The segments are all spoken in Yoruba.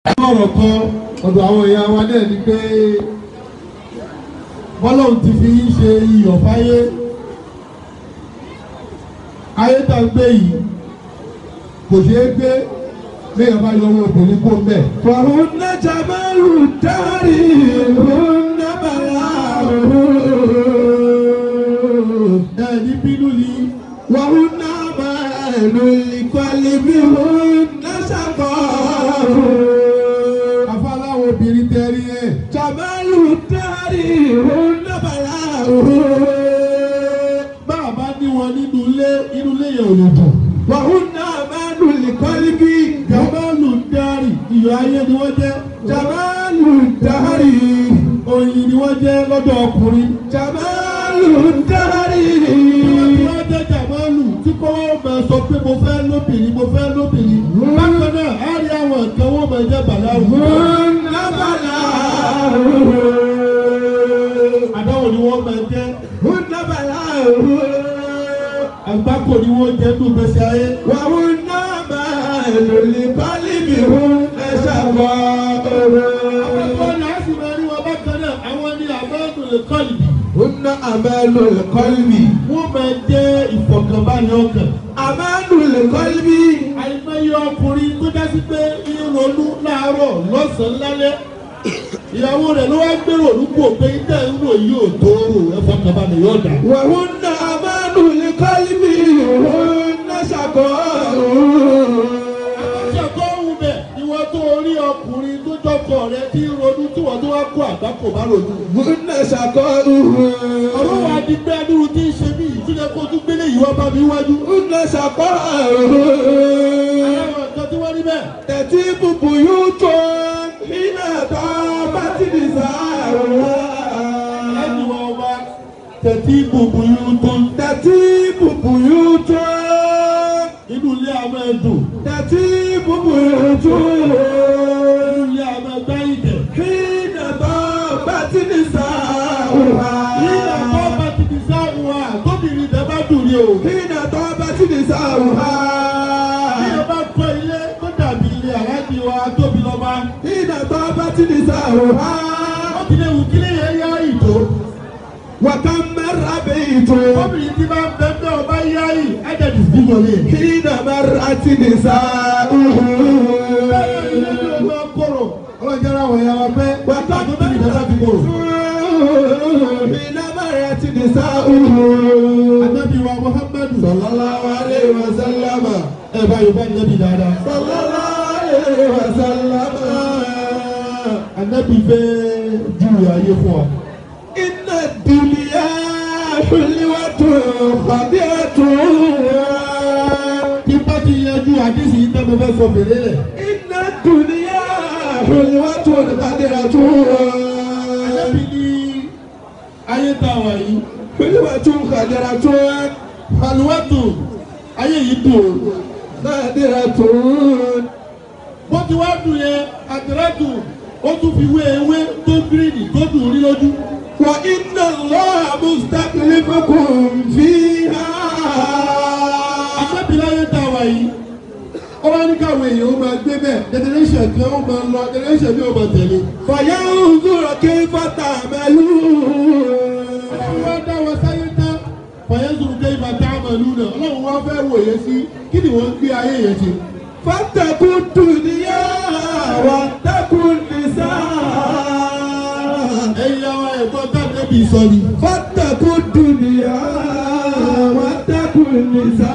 ọ̀rọ̀ kan ọ̀dọ̀ àwọn èèyàn wa náà ni pé bọ́lọ́hun ti fi ń ṣe iyọ̀ fáyé ayé tá ń gbé yìí kò ṣeé gbé léèyàn bá yọ owó obìnrin kó mbẹ. fọ̀hún náà jàmálù dárí òun náà bàlá ẹ ní bínú ni. wọ̀hún náà máa lò ìkọlẹ̀ bí òun náà ṣàkọ́. afáláwo obìnrin tẹ́rí ẹ̀. jàmálù dárí òun náà bàlá bá a bá ní wọn nínú ilé yẹn ò lè dùn. wọ̀hún náà máa lò ìkọlẹ̀ bí. jàmálù dárì iyọ̀ ayé ni wọ́n jẹ́. jàmálù dárí oyin ni wọ́n jẹ́ lọ́dọ̀ ọkùnrin. jàmálù dárí. wọ́n jẹ́ jàmálù tí kò wọ́n máa sọ pé mo fẹ́ lóbìnrin mo fẹ́ lóbìnrin. bákan náà á rí àwọn nǹkan wọ́n máa jẹ́ bàláwù. òun náà bàlá àdáwò ni wọ́n máa jẹ́. òun náà bàlá àgbákò ni wọ́n jẹ́ tó gbèsè ayé. wàhùn náà máa lò lè bálí mi hùn ẹ̀ṣà wà ọ̀rọ̀. àwọn náà sì máa rí wọn bákan náà àwọn ní àmọ́nù lè kọ́lì. òun náà àmàlù lè kọ́lbì. wọ́n máa jẹ́ ìfọ̀kànbalẹ̀ ọkàn. àmàlù lè kọ́lbì. àìmọye ọkùnrin tó dá sí pé ìrònú láàárọ̀ lọ́sàn-án lálẹ́ ìyàwó rẹ̀ ló wá gbèrò olùkọ́ pé ilé ìrò yóò tó ẹ̀fọ̀kànbalẹ̀ yóò dà. wàhùn náà àmàlù lè kọ́lbì òun náà ṣàkọ́. àṣàkọ́ ohun bẹ̀ ni wọ́n tó rí ọkùnrin tó jọkọ̀ rẹ̀ tí ronú tí wọ́n tó wá kó àgbákò bá ronú. òun náà ṣàkọ́. ọ̀rọ̀ wa di pé ẹdúró tí ń ṣe mí ìtúlẹ̀ kó tún gbélé yìí wá bá mi wájú. òun náà ṣàkọ́. àwọn nǹkan tí wọ́n rí bẹ́ẹ̀. tẹ̀tí bùbù yóò tó nínú ẹ̀tọ́ bá ti di sáà. ẹni wọn wá tẹ̀tí bùbù yìí tó. tẹ̀tí bùbù yóò tó. inú ilé àwọn ẹ̀dùn. tẹ̀tí bùbù yóò tó. inú ilé àwọn ẹgbẹ́ ìtẹ̀. nínú ẹ̀tọ́ bá ti di sáà. nígbà tó bá ti di sáàrùn wa tóbìnrin tẹ bá dùn ní o. nínú ẹ̀tọ́ bá ti di sáà. bí ẹ bá kọ́ ilé tó dàbí ilé aláàjì wa tóbi lọ́ba. nínú ẹ̀tọ́ bá ti di sáà. wọ́n ti lè wù kí lè yá ìtò. wàtá mẹ́ra bẹ́ ìtò. tóbìnrin tí bá ń bẹ́ bẹ́ ọba yá yìí ẹ̀jẹ̀ ti fi wọlé. nínú mẹ́ra ti di sáà. bẹ́ẹ̀ ni ilé tó máa kóró. ọlọ́jà ara wọ̀nyá wa pé wàtá tóbìnrin tẹ bá ti kóró. nínú mẹ́ra ti di sáà. Ànábì wa Muhammadu sallallahu alayhi wa sallam. ẹ bá yorùbá Ànábì dáadáa. sallallahu alayhi wa sallam. Ànábì fẹ́ júwe ayé fún wa. inna dunya hulwatun khabiyatun. Tí bá ti yanjú àdísì yìí tẹ́ mo fẹ́ sọ fèrè rẹ̀. inna dunya hulwatun khabiyatun. Ànábì ní ayé tá a wà yìí. hulwatun khabiyatun. Àlùwàtò ayé yìí dùn o. khabiyatun. Bó ti wá dùn yẹn, àtẹ̀rẹ́tù ó tún fi wé ewé tó gírínì tó dùn rí lójú. wa inna Allaha mustakhlifukum fiha. Ànábì láyé tá a wà yìí. Ó wá ní káwọn èèyàn ó máa gbé bẹ́ẹ̀, generation kan ó máa lọ, generation mi ó máa tẹ̀lé. fayanzur kayfa ta'malun. Ọlọ́run wá dá wọn sáyé tán. Fàyẹ́sùn kẹ́ ìfà tá a mọ̀ lù náà. Ọlọ́run wá fẹ́ wòye sí kí ni wọ́n ń gbé ayé yẹn ṣe. fattaqu dunya wattaqu nisa. Ẹ̀yin àwọn ẹ̀gbọ́n tá Ànábì sọ ni. fattaqu dunya wattaqu nisa.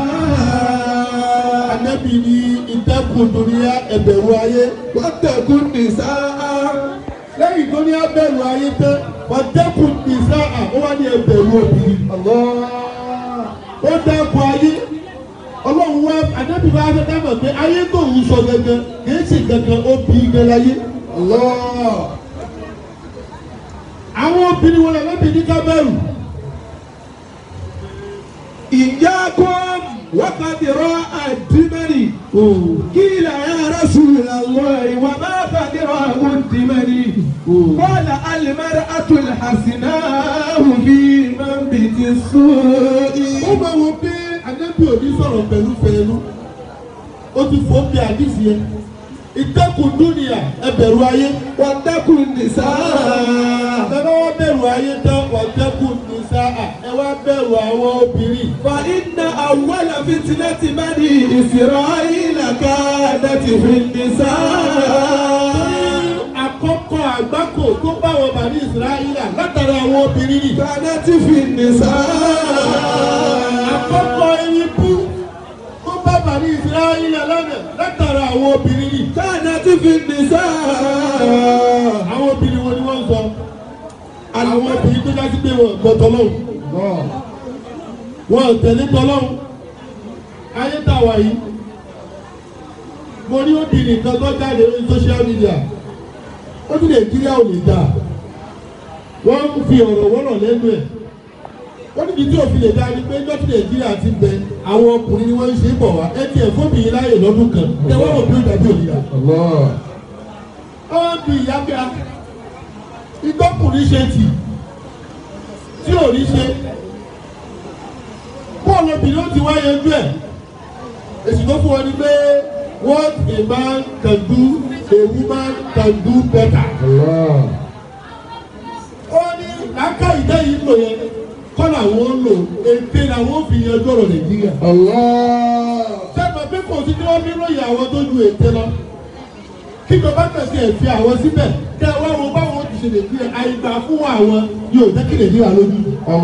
Ànábì ní ìtẹ́kùn dunya ẹ̀bẹ̀rù ayé. wattaqu nisa. Lẹ́yìn tó ní abẹ́rù ayé tán, ìtẹ́kùn nìsá ó wá ní ẹ̀bẹ̀rù obìnrin. Ó dẹ́kun ayé. Ọlọ́run wá Ànábì bá fẹ́ dábọ̀ pé ayé tó ń sọ gẹ́gẹ́ kìí ṣe gẹ́gẹ́ obìnrin gan láyé. Àwọn obìnrin wọn làlábì ní ká bẹ̀rù. iyyakum wa qadra ad-dimari. qila ya rasulallahi wa ma qadra ad-dimari. qala al-mar'atu al-hasanatu fi manbiti as-su'i. Ó máa wọ pé Ànábì ò ní sọ̀rọ̀ pẹ̀lú fẹ́ẹ́lú. Ó ti fò bí àdìsí yẹn. ìtẹ́kùn dúnìyà ẹ bẹ̀rù ayé. واتقوا النساء. ẹ bá wá bẹ̀rù ayé tán wàtẹ́kùn nìsáà ẹ wá bẹ̀rù àwọn obìnrin. فإن أول فتنة بني إسرائيل كانت في النساء. àkọ́kọ́ àgbákò tó bá wọn bàní Ísírẹ́lì látara àwọn obìnrin ni. كانت في النساء. àkọ́kọ́ ẹyin bú tó bá bàní Ísírẹ́lì lánàá látara àwọn obìnrin ni. كانت في النساء. àwọn obìnrin wo ni wọ́n ń sọ. àwọn obìnrin tó dájú pé wọ́n gbọ́ tọ́lọ́hùn. wọ́n tẹ̀lé tọ́lọ́hùn. ayé tá a wà yìí mo ní obìnrin kan tó jáde lórí social media ó ní Nàìjíríà ò lè dáa wọ́n ń fi ọ̀rọ̀ wọ́rọ̀ lẹ́nu ẹ̀ wọ́n níbi tí òfin lè dáa ni pé lọ́tún Nàìjíríà ti bẹ àwọn ọkùnrin ni wọ́n ń ṣe bọ̀ wá ẹ tiẹ̀ fóbìnrin láàyè lọ́dún kan ẹ wọ́n wò bí ó dàbí òyìnbá. wọ́n bí ìyá bí a ìgbọ́kùnrin ṣe tí ò ní ṣe bọ́ọ̀lù obìnrin ó ti wá yanjú ẹ̀ èsì tó fún wọn ni pé what a man can do a woman can do better. ó ní láká ìdá yìí lò yẹn kọ́ làwọn ń lò ète làwọn fi yanjú ọ̀rọ̀ Nàìjíríà. sẹ́nu pé kò sí tí wọ́n fi lóye àwọn tó ju ète lọ kí ìjọba tẹ̀sí ẹ̀ fi àwọn síbẹ̀ kẹ́ ẹ wá wo báwọn ti ṣe Nàìjíríà àìgbà fún àwọn yóò jẹ́ kí Nàìjíríà lójú.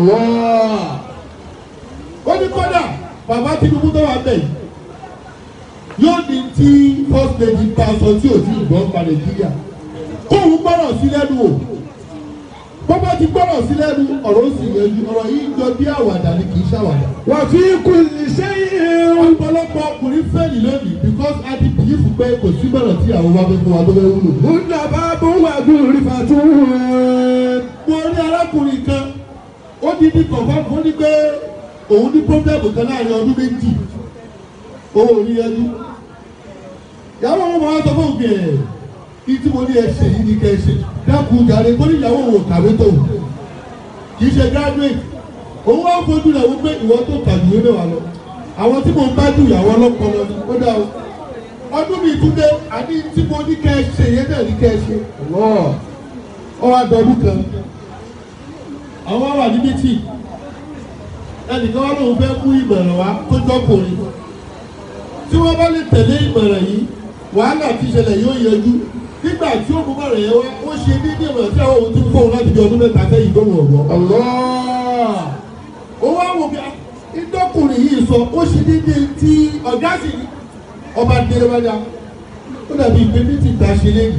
ó ní kódà bàbá Tinubu tó wà bẹ́ẹ̀ yóò ní tí first lady bá sọ tí ò sí ìgbọ́n pa Nàìjíríà kóun gbọ́dọ̀ sí lẹ́nu o bọ́bá ti gbọ́dọ̀ sí lẹ́nu ọ̀rọ̀ sì yẹjú ọ̀rọ̀ yìí jọ bí àwàdà ni kì í ṣàwàdà. وفي كل شيء. ọ̀pọ̀lọpọ̀ ọkùnrin fẹ́ẹ̀lì lónìí because a ti bìlífù pé kò sí bọ̀rọ̀ tí àwọn bá fẹ́ fún wa tó fẹ́ wúlò. هن باب وغرفة. mo rí arákùnrin kan ó di ní kọ̀ọ̀kan fún ní pé òun ní pọ́blẹ́mù kan láàrin ọdún méjì owó orí ẹjú. ìyàwó wọn máa sọ fún òkè ẹ̀ kí tí mo ní ẹ ṣe yìí ní kẹ́ ẹ ṣe dákun jàre kó ní ìyàwó òun kàwé tó kì í ṣe graduate òun wá fojú rẹ̀ wípé ìwọ tó kàdúwé mẹ́wàá lọ àwọn tí mo ń bá dùn ìyàwó ọlọ́pọlọ ni ó dá o ọdún mi tún dé àní tí mo ní kẹ́ ẹ ṣe yẹn náà ní kẹ́ ẹ ṣe ọwọ́ àdọ́dún kan àwọn wà níbi tí ẹnìkan wá lóun fẹ́ mú ìmọ̀ràn wá tó jọkùnrin tí wọ́n bá lè tẹ̀lé ìmọ̀ràn yìí wàhálà tí ìṣẹ̀lẹ̀ yóò yanjú nígbà tí ó mú mọ̀ràn yẹn wá ó ṣe ní ìmọ̀ràn tí àwọn ohun tí ń fóun láti di ọdún mẹ́ta sẹ́yìn tó wọ̀ ọ̀gbọ́n. ó wá wò bí ìdọ́kùnrin yìí sọ ó ṣe déédéé tí ọ̀gá sì ní ọba délé wájà ó dàbí ìpè méjì tá a ṣe lẹ́yìn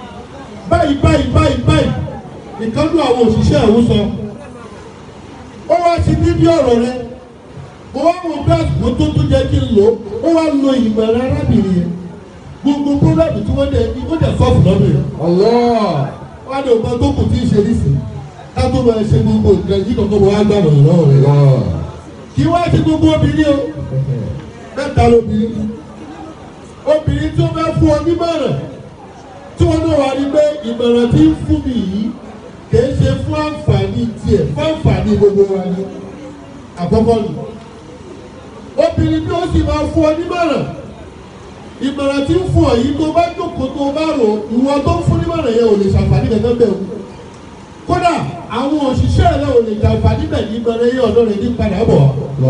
báyìí ìkánú àwọn òṣìṣẹ́ ẹ̀wọ̀n sọ ó wá ṣe níbi ọ̀rọ̀ rẹ mo wá mọ bí àsìkò tó jẹ́ kí n lò ó wá lo ìmọ̀ràn arábìnrin yẹn gbogbo pírọ́bù tí wọ́n dẹ̀ ní ó dẹ̀ sọ́ọ̀fù lọ́dún yẹn. wọ́n á lè gbọ́ tó kù tí ń ṣe nísìnyí ká tó máa ṣe gbogbo nǹkan yìí kankan wọ́n á gbà lọ́wọ́ lọ́wọ́ rẹ̀. kí wá ṣe gbogbo obìnrin o mẹ́ta lóbìnrin obìnrin tí ó bá fún ọ nímọ̀ràn tí wọ́n náà wá rí pé ìmọ̀ràn tí ń fún mi yìí kìí ṣe fún àǹfààní tiẹ̀ fún àǹfààní gbogbo wa ni àkọ́kọ́ nù. obìnrin tí ó sì máa fún ọ nímọ̀ràn ìmọ̀ràn tí ń fún ọ yìí tó bá jókòó tó bá rò ìwọ tó ń fún nímọ̀ràn yẹn ò lè ṣàǹfààní kankan bẹ́ẹ̀ o. kódà àwọn òṣìṣẹ́ rẹ ò lè ṣàǹfààní bẹ́ẹ̀ ní ìmọ̀ràn yẹn ọ̀dọ́ rẹ̀ ní padà bọ̀.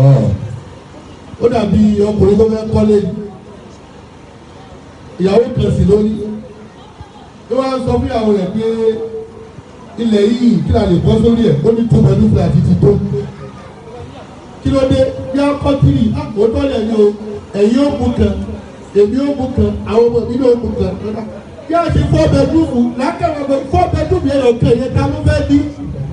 ó dàbí ọkùnrin tó fẹ́ kọ́lé ìyàwó kan sì lórí ló wá ń sọ fún ìyàwó rẹ̀ pé ilẹ̀ yìí kí la lè bọ́ sórí ẹ̀ ó ní tó pẹ̀lú fúlàtì ti tó kí ló dé bí a kọ́ tìrì àpòtọ́ lẹ̀ ní o ẹ̀yin ó mú kan èmi ó mú kan àwọn ọmọ mi ló mú kan bí a ṣe 4 bedroom lákàrà 4 bedroom yẹn lọ kẹ́ yẹn ká ló fẹ́ bí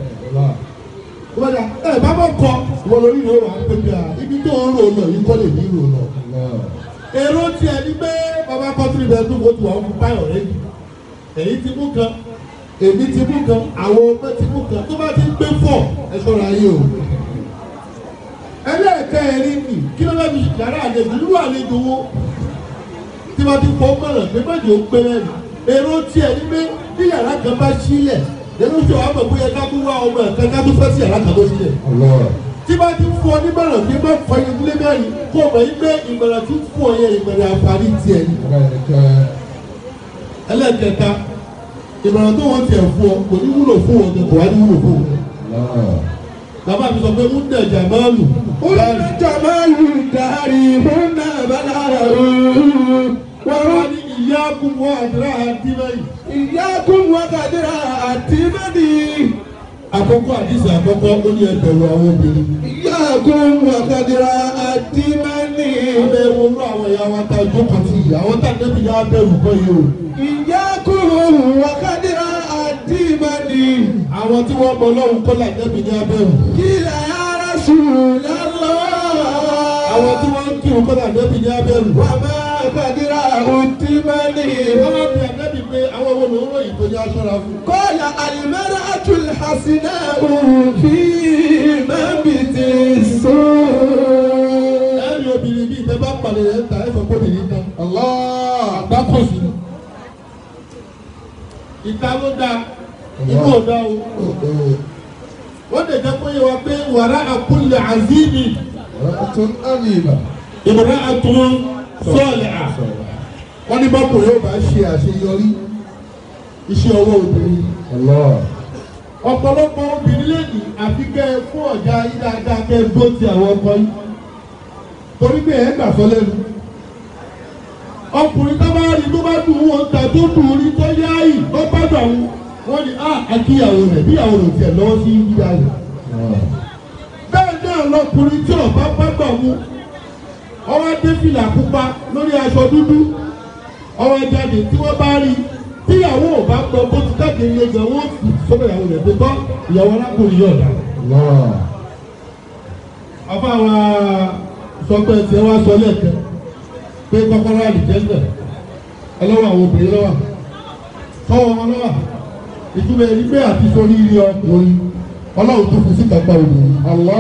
ẹ bá bọ̀ kọ́ wọ́n lórí ìró wà pépé à ibi tó ń rò lọ yìí kọ́ lè ní ìrò lọ. èrò tiẹ̀ ní pé bàbá kọ́ 3 bedroom ó ti wà ó fún báyọ̀ rẹ̀ yìí èyí ti mú kan èmi ti mú kan àwọn ọmọ ti mú kan tó bá ti ń gbé 4 ẹ ṣọ́ra ayé o. ẹlẹ́ẹ̀kẹ́ ẹ̀rí nì kí ló bá fi yàrá àlejò nínú àlejò wo tí wọ́n ti fọ́ mọ̀ràn pé méjì ó pé mẹ́rin èrò tiẹ̀ ní pé bí yàrá kan bá sílẹ̀ lẹ́nu sọ àmọ̀ bóyá ká tún wá ọmọ ẹ̀ka ká tún fẹ́ sí yàrá kan tó sílẹ̀. tí bá ti fún ọ nímọ̀ràn pé má fọ ilé ilé mẹ́rin kó o mọ̀ yín pé ìmọ̀ràn tí fún ọ yẹ ìmọ̀ràn àǹfààní tiẹ̀ ni. ẹlẹ́kẹta ìmọ̀ràn tó wọ́n tiẹ̀ fún ọ kò ní wúlò fún ọ kò wá ní wúlò fún ọ. bàbá mi sọ pé ń dẹ̀ jàmáàlù. ó dẹ̀ jàmáàlù dàrí fún náà bàlára òun. wọ́n wá ní ìyákùn wọ́n àdúrà àti mẹ́yìn. ìyákùn wọ́n àdúrà àti mẹ́yìn. àkọ́kọ́ àdìsí àkọ́kọ́ ó ní ẹgbẹ̀rún àwọn obìnrin. ìyákùn wọ́n àdúrà àti mẹ́yìn. abẹ́ wọnú àwọn ìyá wa ta ìjókòó ti ìyá àwọn tá nẹ́bí yá bẹ̀rù kọ́ yìí o. ìyákùn wọ́n àdúrà àti mẹ́yìn. àwọn tí wọ́n mọ Ọlọ́run kọ́ là nẹ́bí ní abẹ́rù. kí lẹ́yà Rasulullah. àwọn tí wọ́n ń kírun kọ́ là nẹ́bí ní abẹ́rù. Kadira utimani. Wọ́n bí ànábì pé àwọn owó ló ń ròyìn tó ní aṣọ́ra fún. Kọ́lá al-mar'atul hasina'u fi mabiti sùn. Ẹ̀rí obìnrin bíi ìfẹ́ bá pàdé rẹ̀ ta ẹ̀fọ́ kóbìnrin tán. Allah. Àgbákò sí. Ìta ló dáa, inú ò dáa o. Wọ́n lè jẹ́ pé wá pé wàrà kulli azimi. Ra'atun amima. Imra'atun sọ́ọ̀lẹ̀ à. Wọ́n ní bọ́kùn yóò bá ṣe àṣeyọrí iṣẹ́ ọwọ́ obìnrin. Ọ̀pọ̀lọpọ̀ obìnrin lẹ́yìn àfi kẹ́ ẹ fún ọ̀já yín dáadáa kẹ́ ẹ gbó ti àwọn ọkọ yín. Torí pé ẹ gbà sọ lẹ́nu. Ọkùnrin tó bá rí tó bá dùn wọn ta tó dùn rí tó yá yìí tó bá dùn àwọn wọ́n ní àkíyàwó rẹ̀ bí ìyàwó rẹ̀ tiẹ̀ lọ́wọ́ sí yíyá rẹ̀. Bẹ́ẹ̀ náà lọkùnrin tí ọ̀bá bá gbà mú. Ọwọ́ dé fìlà pupa lórí aṣọ dúdú ọwọ́ jáde tí wọ́n bá rí tíyàwó ò bá gbọ́ bó ti jáde ilé gan wọ́n fi sọ́dọ̀ ìyàwó rẹ̀ pé tọ́ ìyàwó arákùnrin yóò dà. Àfa wa sọpẹ́ tí ẹ wá sọ lẹ́ẹ̀kan pé kọ́kọ́rọ́ àlìjẹ́ńdẹ̀ ọlọ́wọ́ àwọn obìnrin lọ́wọ́ sọ́wọ́ wọn lọ́wọ́ ìtumọ̀ ẹni pé àti sórí ilé ọkùnrin ọlọ́run tó fi sí kápá obìnrin.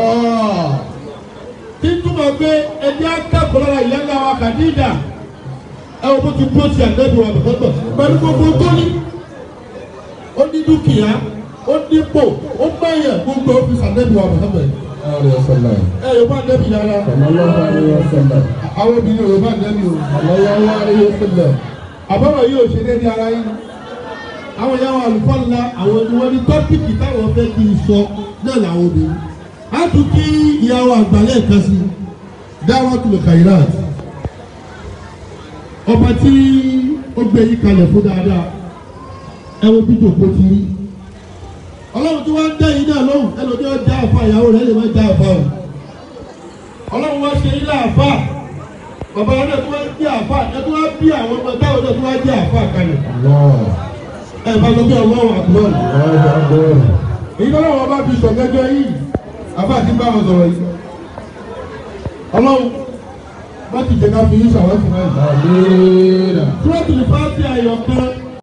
Tí túmọ̀ pé ẹni akẹ́kọ̀ọ́ lára ìyá ńlá wa Khadija ẹ wo bó ti dúró ti àgbẹ̀bí wa bẹ̀rẹ̀ pẹ̀lú gbogbo tó ní. Ó ní dúkìá, ó nípò, ó bẹ̀yẹ̀ gbogbo ọ́fíìsì àgbẹ̀bí wa bẹ̀rẹ̀. Ẹ yóò bá dẹ́bi yàrá. Àwọn obìnrin yóò bá dẹ́bi o. Àbọ̀rọ̀ yóò ṣe dé ní ara yín. Àwọn ìyá wa àlùfáà ńlá àwọn ni wọ́n ní tọ́pìkì táwọn fẹ́ kí n sọ náà làwọn obìnrin. A tún kí ìyàwó àgbàlẹ̀ kan sí Da'watul Khairat. Ọba tí ó gbé yí kalẹ̀ fún dáadáa ẹ wo bí jòkó ti rí. Ọlọ́run tí wọ́n ń dá yín náà lóhùn ẹ lòdì ọjà àfa ìyàwó rẹ̀ lè má já àfa o. Ọlọ́run wá ṣe ilé àfa bàbá wọn náà tí wọ́n bí àfa ẹ tí wọ́n bí àwọn ọmọ táwọn náà tí wọ́n jẹ́ àfa kalẹ̀. Ẹ bá lọ bí Allahu Akbar. Èyí tó lọ́wọ́ bá fi sọ̀gẹ́gẹ́ yìí àfa àti bá wọn sọ̀rọ̀ yìí. Ọlọ́run wọ́n ti jẹ́ ká fi yín ṣàwọ́sí náà. Suratul Fatiha ayọ̀ kan.